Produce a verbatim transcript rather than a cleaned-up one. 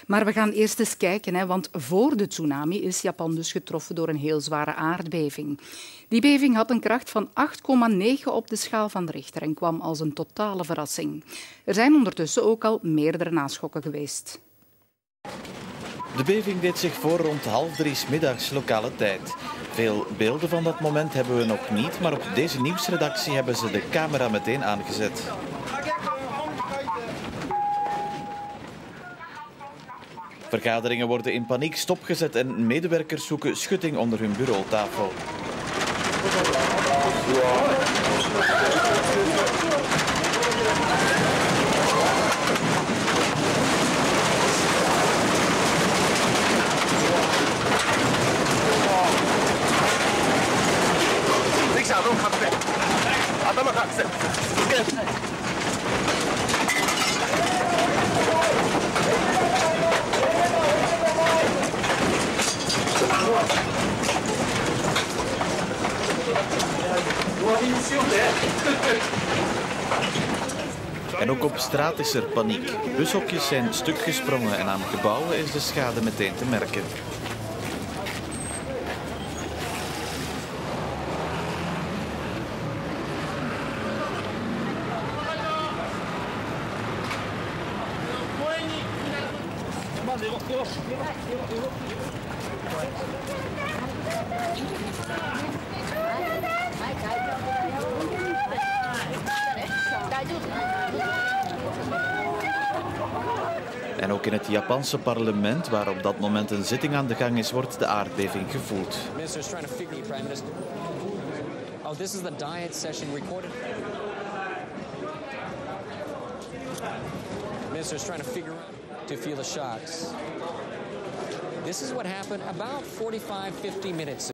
Maar we gaan eerst eens kijken, hè, want voor de tsunami is Japan dus getroffen door een heel zware aardbeving. Die beving had een kracht van acht komma negen op de schaal van Richter en kwam als een totale verrassing. Er zijn ondertussen ook al meerdere naschokken geweest. De beving deed zich voor rond half drie 's middags lokale tijd. Veel beelden van dat moment hebben we nog niet, maar op deze nieuwsredactie hebben ze de camera meteen aangezet. Vergaderingen worden in paniek stopgezet en medewerkers zoeken schutting onder hun bureautafel. En ook op straat is er paniek. Bushokjes zijn stuk gesprongen en aan gebouwen is de schade meteen te merken. En ook in het Japanse parlement, waar op dat moment een zitting aan de gang is, wordt de aardbeving gevoeld. Oh, this is the diet session recorded. Minister is trying to figure out to feel the shocks. This is what happened about forty-five, fifty minutes ago.